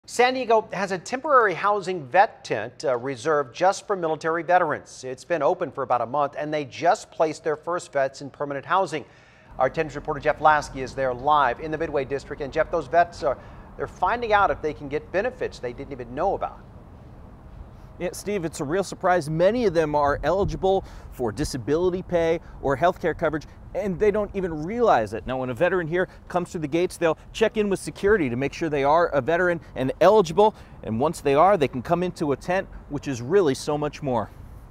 San Diego has a temporary housing vet tent reserved just for military veterans. It's been open for about a month, and they just placed their first vets in permanent housing. Our 10 News reporter Jeff Lasky is there live in the Midway District. And Jeff, those vets they're finding out if they can get benefits they didn't even know about. Yeah, Steve, it's a real surprise. Many of them are eligible for disability pay or health care coverage, and they don't even realize it. Now, when a veteran here comes through the gates, they'll check in with security to make sure they are a veteran and eligible. And once they are, they can come into a tent, which is really so much more.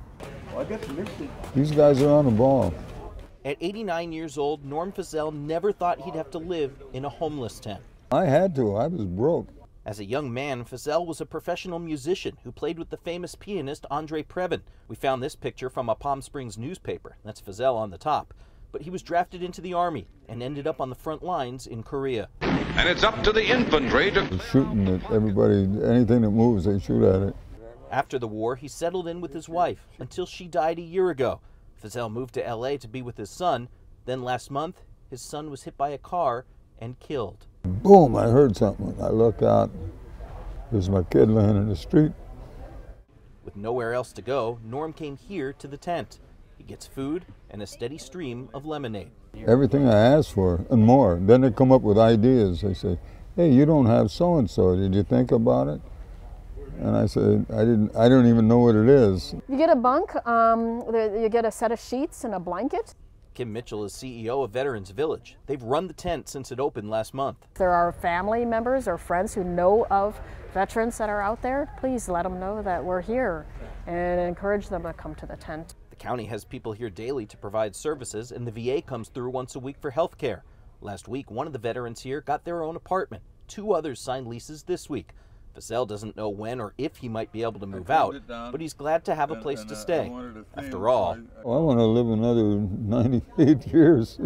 These guys are on the ball. At 89 years old, Norm Fazell never thought he'd have to live in a homeless tent. I had to. I was broke. As a young man, Fazell was a professional musician who played with the famous pianist Andre Previn. We found this picture from a Palm Springs newspaper. That's Fazell on the top. But he was drafted into the Army and ended up on the front lines in Korea. And it's up to the infantry to... They're shooting at everybody. Anything that moves, they shoot at it. After the war, he settled in with his wife until she died a year ago. Fazell moved to L.A. to be with his son. Then last month, his son was hit by a car and killed. Boom, I heard something. I look out. There's my kid laying in the street. With nowhere else to go, Norm came here to the tent. He gets food and a steady stream of lemonade. Everything I asked for and more. Then they come up with ideas. They say, hey, you don't have so-and-so. Did you think about it? And I said, I don't even know what it is. You get a bunk, you get a set of sheets and a blanket. Kim Mitchell is CEO of Veterans Village. They've run the tent since it opened last month. If there are family members or friends who know of veterans that are out there, please let them know that we're here and encourage them to come to the tent. The county has people here daily to provide services, and the VA comes through once a week for health care. Last week, one of the veterans here got their own apartment. 2 others signed leases this week. Fazell doesn't know when or if he might be able to move out, but he's glad to have a place to stay. After all, I want to live another 98 years.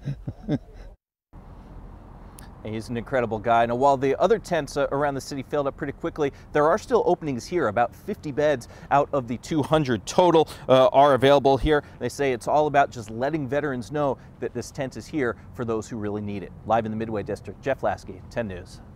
He's an incredible guy. Now, while the other tents around the city filled up pretty quickly, there are still openings here. About 50 beds out of the 200 total are available here. They say it's all about just letting veterans know that this tent is here for those who really need it. Live in the Midway District, Jeff Lasky, 10 News.